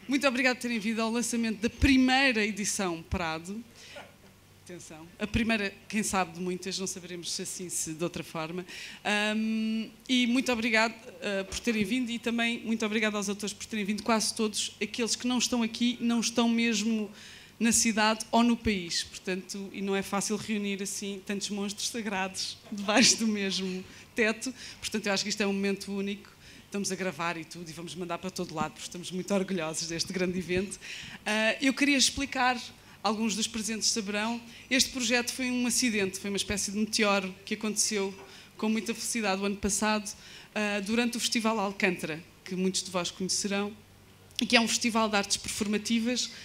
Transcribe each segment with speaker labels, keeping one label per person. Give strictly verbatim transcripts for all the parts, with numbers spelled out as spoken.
Speaker 1: Muito obrigada por terem vindo ao lançamento da primeira edição Prado. Atenção, a primeira, quem sabe de muitas, não saberemos se assim, se de outra forma. Um, e muito obrigado uh, por terem vindo e também muito obrigado aos autores por terem vindo, quase todos. Aqueles que não estão aqui, não estão mesmo na cidade ou no país. Portanto, e não é fácil reunir assim tantos monstros sagrados debaixo do mesmo teto. Portanto, eu acho que isto é um momento único. Estamos a gravar e tudo e vamos mandar para todo lado, porque estamos muito orgulhosos deste grande evento. Uh, eu queria explicar, alguns dos presentes saberão, este projeto foi um acidente, foi uma espécie de meteoro que aconteceu com muita felicidade o ano passado, uh, durante o Festival Alcântara, que muitos de vós conhecerão, e que é um festival de artes performativas, uh,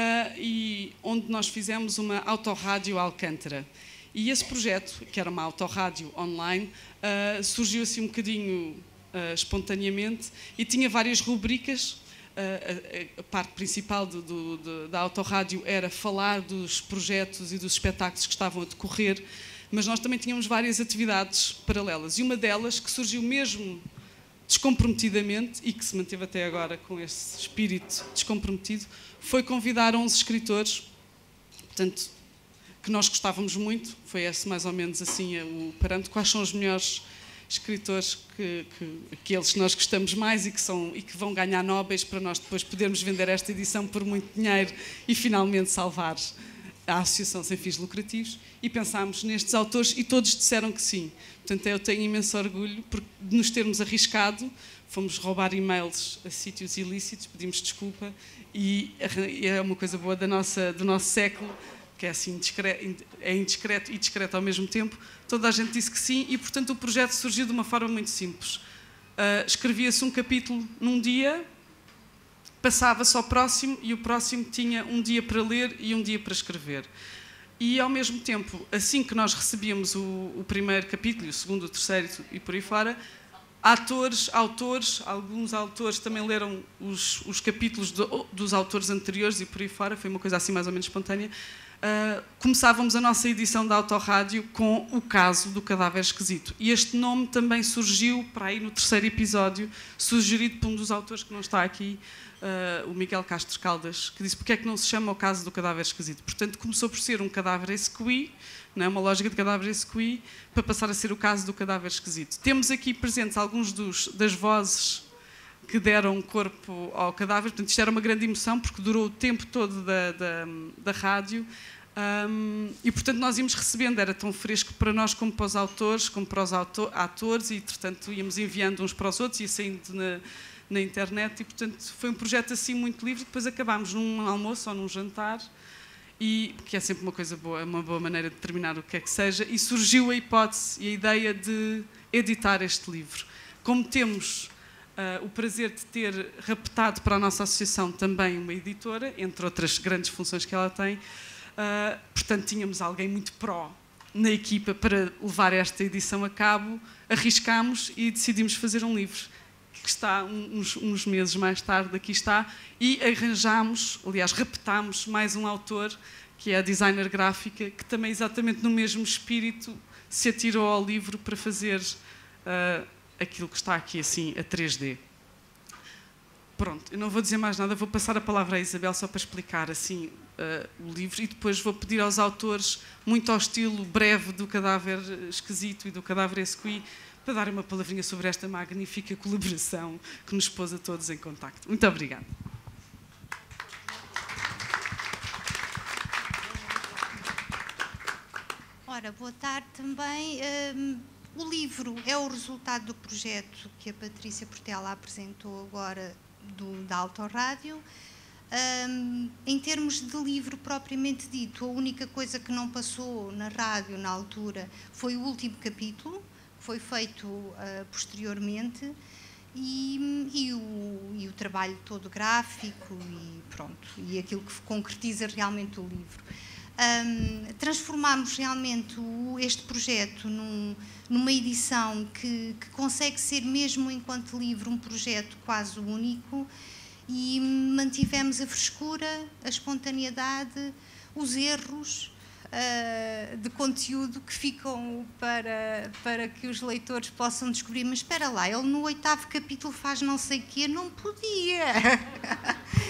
Speaker 1: e onde nós fizemos uma autorrádio Alcântara. E esse projeto, que era uma autorrádio online, uh, surgiu assim um bocadinho uh, espontaneamente e tinha várias rubricas. A, a, a parte principal do, do, do, da autorrádio era falar dos projetos e dos espetáculos que estavam a decorrer, mas nós também tínhamos várias atividades paralelas. E uma delas, que surgiu mesmo descomprometidamente e que se manteve até agora com esse espírito descomprometido, foi convidar onze escritores, portanto, que nós gostávamos muito. Foi esse mais ou menos assim o parâmetro. Quais são os melhores escritores, que, que, aqueles que nós gostamos mais e que, são, e que vão ganhar Nobéis para nós depois podermos vender esta edição por muito dinheiro e finalmente salvar a Associação Sem Fins Lucrativos. E pensámos nestes autores e todos disseram que sim. Portanto, eu tenho imenso orgulho de nos termos arriscado. Fomos roubar e-mails a sítios ilícitos, pedimos desculpa e é uma coisa boa da nossa, do nosso século, que é assim indiscreto, é indiscreto e discreto ao mesmo tempo. Toda a gente disse que sim e, portanto, o projeto surgiu de uma forma muito simples. Uh, escrevia-se um capítulo num dia, passava-se ao próximo e o próximo tinha um dia para ler e um dia para escrever. E, ao mesmo tempo, assim que nós recebíamos o, o primeiro capítulo, o segundo, o terceiro e por aí fora, atores, autores, alguns autores também leram os, os capítulos do, dos autores anteriores e por aí fora, foi uma coisa assim mais ou menos espontânea. Uh, começávamos a nossa edição da Autorrádio com o caso do cadáver esquisito. E este nome também surgiu para aí no terceiro episódio, sugerido por um dos autores que não está aqui, uh, o Miguel Castro Caldas, que disse porque é que não se chama o caso do cadáver esquisito. Portanto, começou por ser um cadáver exequi, não é? Uma lógica de cadáver exequi, para passar a ser o caso do cadáver esquisito. Temos aqui presentes alguns dos, das vozes que deram corpo ao cadáver. Portanto, isto era uma grande emoção, porque durou o tempo todo da, da, da rádio. Um, e, portanto, nós íamos recebendo, era tão fresco para nós como para os autores, como para os autor, atores, e, portanto, íamos enviando uns para os outros, ia saindo na, na internet, e, portanto, foi um projeto assim muito livre. Depois acabámos num almoço ou num jantar, e, que é sempre uma coisa boa, uma boa maneira de terminar o que é que seja, e surgiu a hipótese e a ideia de editar este livro. Como temos Uh, o prazer de ter raptado para a nossa associação também uma editora, entre outras grandes funções que ela tem, uh, portanto tínhamos alguém muito pró na equipa para levar esta edição a cabo, arriscámos e decidimos fazer um livro, que está uns, uns meses mais tarde, aqui está, e arranjámos, aliás, raptámos mais um autor, que é a designer gráfica, que também exatamente no mesmo espírito se atirou ao livro para fazer uh, aquilo que está aqui assim a três D. Pronto, eu não vou dizer mais nada, vou passar a palavra à Isabel só para explicar assim uh, o livro e depois vou pedir aos autores, muito ao estilo breve do cadáver esquisito e do cadáver exequi, para darem uma palavrinha sobre esta magnífica colaboração que nos pôs a todos em contacto. Muito obrigada.
Speaker 2: Ora, boa tarde também. Um... O livro é o resultado do projeto que a Patrícia Portela apresentou agora do, da Autorrádio. Um, em termos de livro propriamente dito, a única coisa que não passou na rádio na altura foi o último capítulo, que foi feito uh, posteriormente, e, e, o, e o trabalho todo gráfico e pronto, e aquilo que concretiza realmente o livro. Um, transformámos realmente o, este projeto num, numa edição que, que consegue ser mesmo enquanto livro um projeto quase único e mantivemos a frescura, a espontaneidade, os erros uh, de conteúdo que ficam para, para que os leitores possam descobrir, mas espera lá, ele no oitavo capítulo faz não sei o quê, não podia.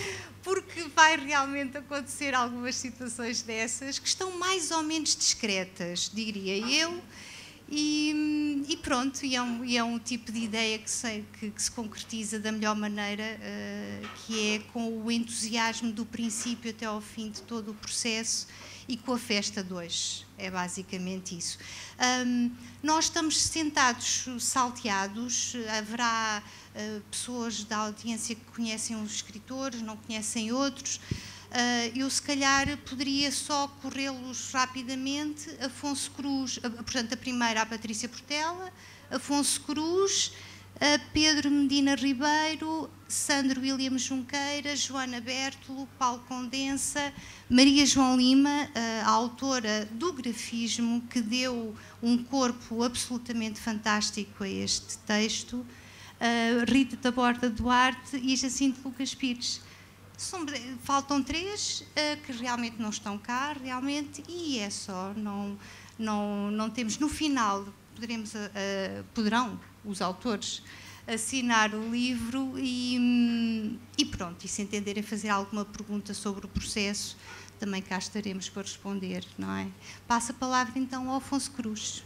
Speaker 2: porque vai realmente acontecer algumas situações dessas que estão mais ou menos discretas, diria eu, e, e pronto, e é, um, e é um tipo de ideia que se, que, que se concretiza da melhor maneira, uh, que é com o entusiasmo do princípio até ao fim de todo o processo e com a festa de hoje. É basicamente isso. Um, nós estamos sentados salteados, haverá uh, pessoas da audiência que conhecem os escritores, não conhecem outros. Uh, eu, se calhar, poderia só corrê-los rapidamente. Afonso Cruz, uh, portanto, a primeira, a Patrícia Portela, Afonso Cruz, uh, Pedro Medina Ribeiro, Sandro William Junqueira, Joana Bertolo, Paulo Condensa, Maria João Lima, a autora do grafismo, que deu um corpo absolutamente fantástico a este texto, Rita Taborda Duarte e Jacinto Lucas Pires. São, faltam três uh, que realmente não estão cá, realmente, e é só, não, não, não temos, no final, poderemos, uh, poderão os autores assinar o livro e, e pronto, e se entenderem fazer alguma pergunta sobre o processo, também cá estaremos para responder, não é? Passo a palavra então ao Afonso Cruz.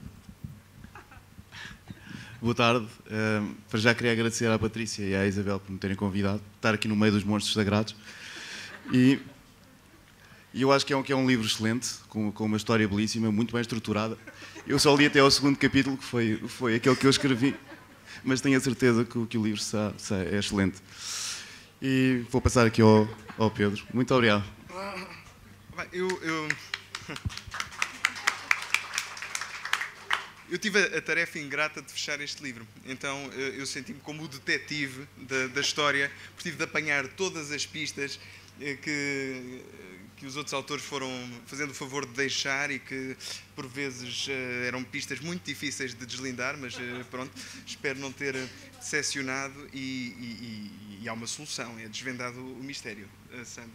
Speaker 3: Boa tarde. Uh, para já queria agradecer à Patrícia e à Isabel por me terem convidado, estar aqui no meio dos monstros sagrados. E, e eu acho que é um, que é um livro excelente, com, com uma história belíssima, muito bem estruturada. Eu só li até ao segundo capítulo, que foi, foi aquele que eu escrevi, mas tenho a certeza que, que o livro sa, sa, é excelente. E vou passar aqui ao, ao Pedro. Muito obrigado.
Speaker 4: Eu... eu... Eu tive a tarefa ingrata de fechar este livro, então eu senti-me como o detetive da, da história, porque tive de apanhar todas as pistas que, que os outros autores foram fazendo o favor de deixar e que, por vezes, eram pistas muito difíceis de deslindar, mas pronto, espero não ter decepcionado e, e, e há uma solução, é desvendado o mistério. Sandra.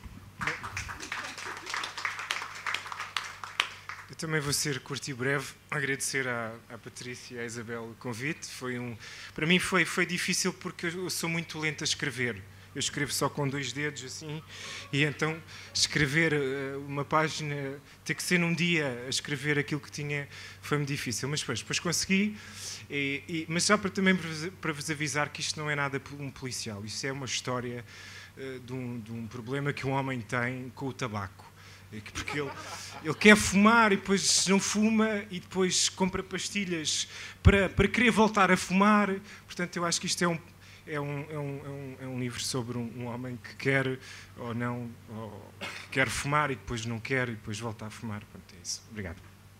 Speaker 5: Eu também vou ser curto e breve, agradecer à, à Patrícia e à Isabel o convite. Foi um, para mim foi, foi difícil porque eu sou muito lento a escrever. Eu escrevo só com dois dedos, assim, e então escrever uma página, ter que ser num dia a escrever aquilo que tinha, foi-me difícil. Mas depois, depois consegui, e, e, mas já para, também para vos avisar que isto não é nada um policial. Isso é uma história uh, de, um, de um problema que um homem tem com o tabaco. Porque ele, ele quer fumar e depois não fuma e depois compra pastilhas para, para querer voltar a fumar. Portanto, eu acho que isto é um, é um, é um, é um livro sobre um, um homem que quer ou não, ou que quer fumar e depois não quer e depois volta a fumar. Portanto, é isso. Obrigado.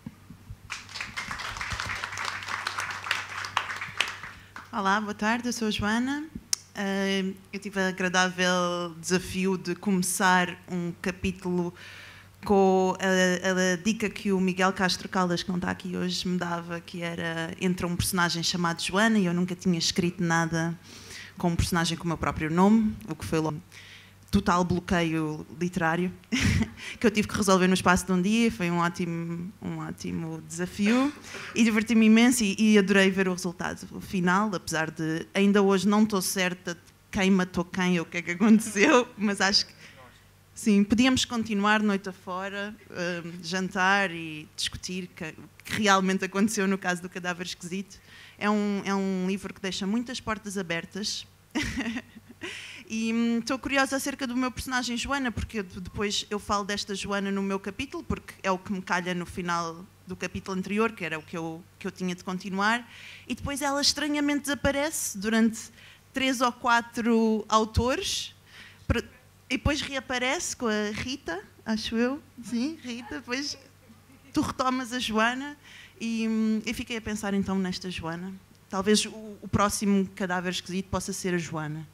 Speaker 6: Olá, boa tarde, eu sou a Joana. Uh, eu tive o agradável desafio de começar um capítulo com a, a dica que o Miguel Castro Caldas, que não está aqui hoje, me dava, que era entre um personagem chamado Joana, e eu nunca tinha escrito nada com um personagem com o meu próprio nome, o que foi logo total bloqueio literário, que eu tive que resolver no espaço de um dia. Foi um ótimo, um ótimo desafio e diverti-me imenso e, e adorei ver o resultado final, apesar de ainda hoje não estou certa de quem matou quem ou o que é que aconteceu, mas acho que sim, podíamos continuar noite afora, uh, jantar e discutir o que, que realmente aconteceu no caso do Cadáver Esquisito. É um, é um livro que deixa muitas portas abertas. E estou hum, curiosa acerca do meu personagem Joana, porque depois eu falo desta Joana no meu capítulo, porque é o que me calha no final do capítulo anterior, que era o que eu, que eu tinha de continuar, e depois ela estranhamente desaparece durante três ou quatro autores, e depois reaparece com a Rita, acho eu, sim, Rita, depois tu retomas a Joana, e hum, eu fiquei a pensar então nesta Joana. Talvez o, o próximo Cadáver Esquisito possa ser a Joana.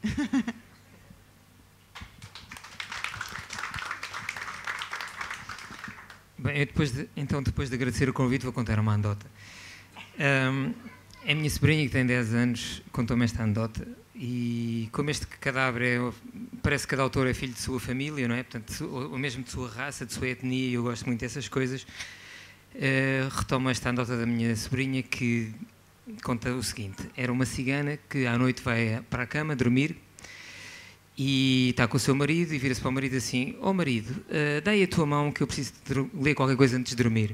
Speaker 7: Bem, eu depois de, então, depois de agradecer o convite, vou contar uma anedota. Um, a minha sobrinha, que tem dez anos, contou-me esta anedota, e como este cadáver é, parece que cada autor é filho de sua família, não é? Portanto, ou mesmo de sua raça, de sua etnia, e eu gosto muito dessas coisas, uh, retomo esta anedota da minha sobrinha, que conta o seguinte: era uma cigana que à noite vai para a cama dormir e está com o seu marido e vira-se para o marido assim: ó marido, uh, dá aí a tua mão que eu preciso de ler qualquer coisa antes de dormir.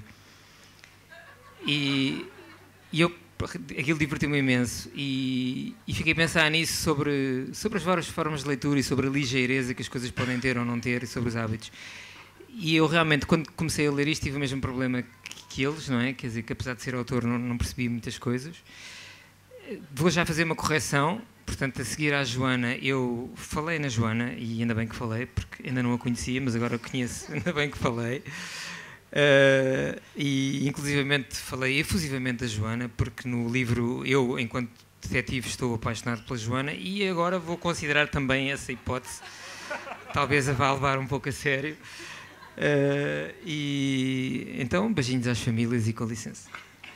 Speaker 7: E, e eu, aquilo divertiu-me imenso e, e fiquei a pensar nisso, sobre, sobre as várias formas de leitura e sobre a ligeireza que as coisas podem ter ou não ter e sobre os hábitos. E eu realmente, quando comecei a ler isto, tive o mesmo problema que, que eles, não é? Quer dizer, que apesar de ser autor não, não percebi muitas coisas. Vou já fazer uma correção. Portanto, a seguir à Joana, eu falei na Joana, e ainda bem que falei, porque ainda não a conhecia, mas agora a conheço, ainda bem que falei. Uh, e, inclusivamente, falei efusivamente da Joana, porque no livro eu, enquanto detetive, estou apaixonado pela Joana, e agora vou considerar também essa hipótese. Talvez a vá levar um pouco a sério. Uh, e então, beijinhos às famílias e com licença.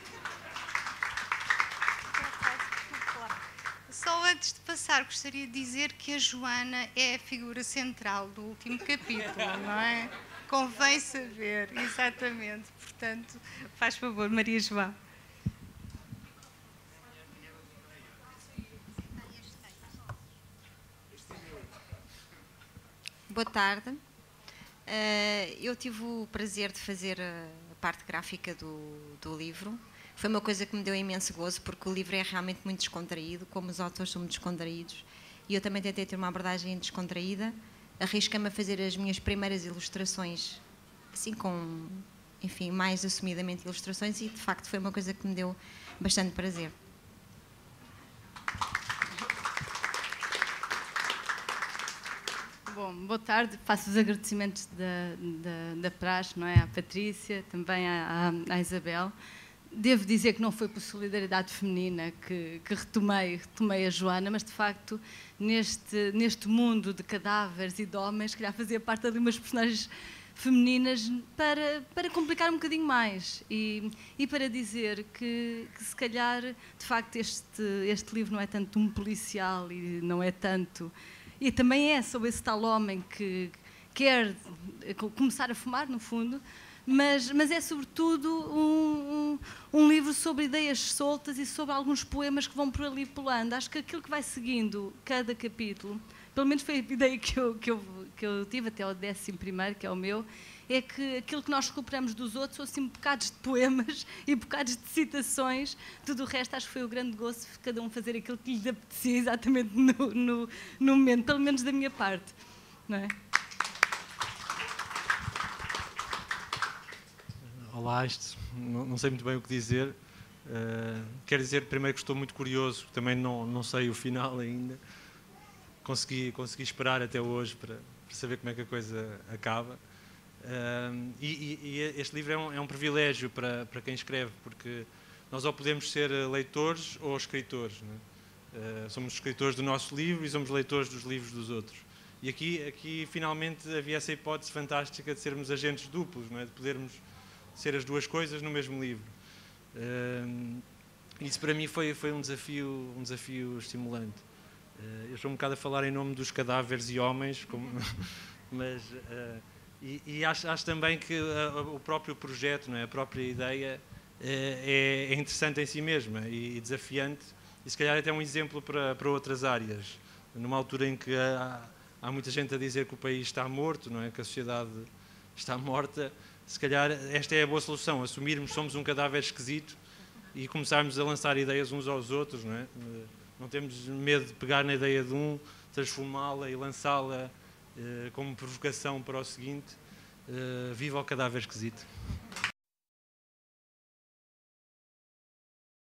Speaker 2: Só antes de passar, gostaria de dizer que a Joana é a figura central do último capítulo, não é? Convém saber, exatamente. Portanto, faz favor, Maria João.
Speaker 8: Boa tarde. Eu tive o prazer de fazer a parte gráfica do, do livro. Foi uma coisa que me deu imenso gozo, porque o livro é realmente muito descontraído, como os autores são muito descontraídos, e eu também tentei ter uma abordagem descontraída. Arrisquei-me a fazer as minhas primeiras ilustrações, assim com, enfim, mais assumidamente ilustrações, e de facto foi uma coisa que me deu bastante prazer.
Speaker 9: Bom, boa tarde. Faço os agradecimentos da, da, da praxe, não é? À Patrícia, também à, à Isabel. Devo dizer que não foi por solidariedade feminina que, que retomei, retomei a Joana, mas de facto neste, neste mundo de cadáveres e de homens, que já fazia parte ali umas personagens femininas para, para complicar um bocadinho mais e, e para dizer que, que se calhar de facto este, este livro não é tanto um policial e não é tanto... E também é sobre esse tal homem que quer começar a fumar, no fundo, Mas, mas é sobretudo um, um, um livro sobre ideias soltas e sobre alguns poemas que vão por ali pulando. Acho que aquilo que vai seguindo cada capítulo, pelo menos foi a ideia que eu, que eu, que eu tive até ao décimo primeiro, que é o meu, é que aquilo que nós recuperamos dos outros são assim bocados de poemas e bocados de citações. Tudo o resto acho que foi o grande gosto de cada um fazer aquilo que lhe apetecia exatamente no, no, no momento, pelo menos da minha parte, não é?
Speaker 10: Olá, isto, não, não sei muito bem o que dizer. Uh, quero dizer primeiro que estou muito curioso, também não, não sei o final ainda. Consegui, consegui esperar até hoje para, para saber como é que a coisa acaba. Uh, e, e este livro é um, é um privilégio para, para quem escreve, porque nós ou podemos ser leitores ou escritores, não é? Uh, somos escritores do nosso livro e somos leitores dos livros dos outros. E aqui, aqui finalmente havia essa hipótese fantástica de sermos agentes duplos, não é? De podermos ser as duas coisas no mesmo livro. Uh, isso para mim foi, foi um, desafio, um desafio estimulante. Uh, eu estou um bocado a falar em nome dos cadáveres e homens, como, mas uh, e, e acho, acho também que uh, o próprio projeto, não é? A própria ideia uh, é, é interessante em si mesma e, e desafiante, e se calhar até um exemplo para, para outras áreas. Numa altura em que há, há muita gente a dizer que o país está morto, não é? Que a sociedade está morta, se calhar esta é a boa solução, assumirmos que somos um cadáver esquisito e começarmos a lançar ideias uns aos outros, não é? Não temos medo de pegar na ideia de um, transformá-la e lançá-la eh, como provocação para o seguinte: eh, viva o cadáver esquisito.